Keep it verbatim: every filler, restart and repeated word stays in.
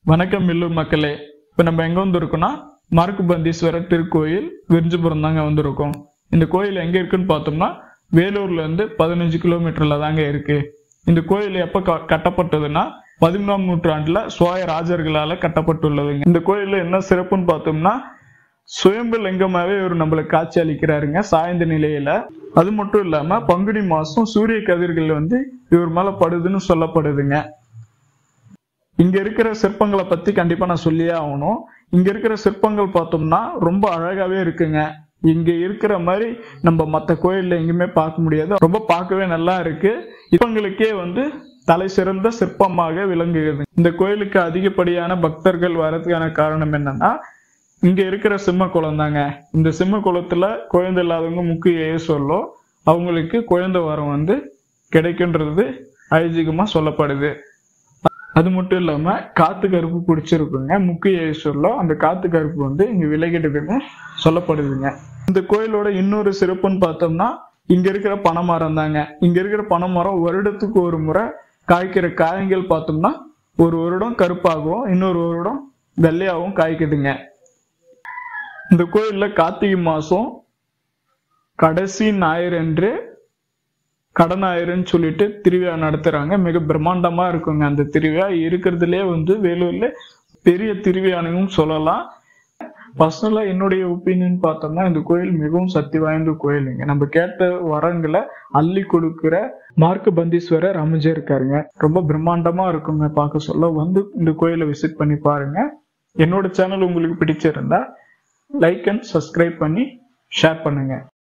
வணக்கம் இல்லூர் மக்களே. இப்போ நம்ம எங்கே வந்திருக்கோம்னா மார்க்குபந்தீஸ்வரர் திருக்கோயில் விரிஞ்சிபுரம் தாங்க வந்திருக்கோம். இந்த கோயில் எங்கே இருக்குன்னு பார்த்தோம்னா வேலூர்ல இருந்து பதினஞ்சு கிலோமீட்டர்ல தாங்க இருக்கு. இந்த கோயில் எப்போ கட்டப்பட்டதுன்னா பதிமூணாம் நூற்றாண்டுல சோழ ராஜர்களால கட்டப்பட்டுள்ளதுங்க. இந்த கோயில்ல என்ன சிறப்புன்னு பார்த்தோம்னா சுயம்பு லிங்கமாவே இவர் நம்மளுக்கு காட்சி அளிக்கிறாருங்க சாய்ந்த நிலையில. அது மட்டும் இல்லாம பங்குனி மாசம் சூரிய கதிர்கள் வந்து இவர் மேல படுதுன்னு சொல்லப்படுதுங்க. இங்க இருக்கிற சிற்பங்களை பத்தி கண்டிப்பா நான் சொல்லியே ஆகணும். இங்க இருக்கிற சிற்பங்கள் பார்த்தோம்னா ரொம்ப அழகாவே இருக்குங்க. இங்க இருக்கிற மாதிரி நம்ம மற்ற கோயில்ல எங்குமே பார்க்க முடியாது. ரொம்ப பார்க்கவே நல்லா இருக்கு. சிற்பங்களுக்கே வந்து தலை சிறந்த சிற்பமாக விளங்குகிறது. இந்த கோயிலுக்கு அதிகப்படியான பக்தர்கள் வர்றதுக்கான காரணம் என்னன்னா இங்க இருக்கிற சிம்ம குளம் தாங்க. இந்த சிம்ம குளத்துல குழந்தை இல்லாதவங்க முக்கிய சொல்லும் அவங்களுக்கு குழந்தை வரம் வந்து கிடைக்குன்றது ஐதீகமா சொல்லப்படுது. அது மட்டும் இல்லாம காத்து கருப்பு பிடிச்சிருக்குங்க. முக்கிய சொல்லும் அந்த காத்து கருப்பு வந்து இங்க விலகிடுதுன்னு சொல்லப்படுதுங்க. இந்த கோயிலோட இன்னொரு சிறப்புன்னு பார்த்தோம்னா இங்க இருக்கிற பனைமரம் தாங்க. இங்க இருக்கிற பனைமரம் வருடத்துக்கு ஒரு முறை காய்க்கிற காய்கள் பார்த்தோம்னா ஒரு வருடம் கருப்பாகவும் இன்னொரு வருடம் வெள்ளையாகவும் காய்க்குதுங்க. இந்த கோயில்ல கார்த்திகை மாசம் கடைசி ஞாயிறு என்று கடனாயிரன்னு சொல்லிட்டு திருவிழா நடத்துறாங்க. மிக பிரம்மாண்டமா இருக்குங்க. அந்த திருவிழா இருக்கிறதுலே வந்து வேலூர்ல பெரிய திருவிழானும் சொல்லலாம். பர்சனலா என்னுடைய ஒப்பீனியன் பார்த்தோம்னா இந்த கோயில் மிகவும் சக்தி வாய்ந்த கோயிலுங்க. நம்ம கேட்ட வரங்களை அள்ளி கொடுக்கிற மார்க்குபந்தீஸ்வரர் அமைஞ்சிருக்காருங்க. ரொம்ப பிரம்மாண்டமா இருக்குங்க. பார்க்க சொல்ல வந்து இந்த கோயிலை விசிட் பண்ணி பாருங்க. என்னோட சேனல் உங்களுக்கு பிடிச்சிருந்தா லைக் அண்ட் சப்ஸ்கிரைப் பண்ணி ஷேர் பண்ணுங்க.